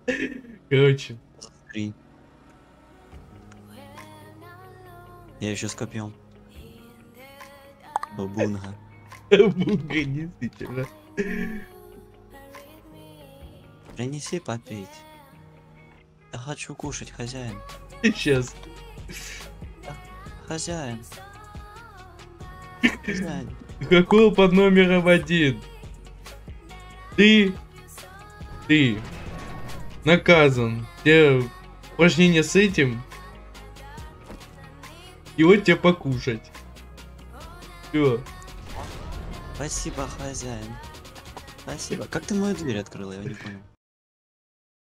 Короче. Три. Я еще с копьем. Бабунга. Бунга, действительно. Принеси попить. Я хочу кушать, хозяин. Сейчас. Хозяин. Хозяин. Какой под номером 1? Ты наказан. Тебе упражнение с этим. И вот тебе покушать. Все. Спасибо, хозяин. Спасибо. Как ты мою дверь открыла, я не понял.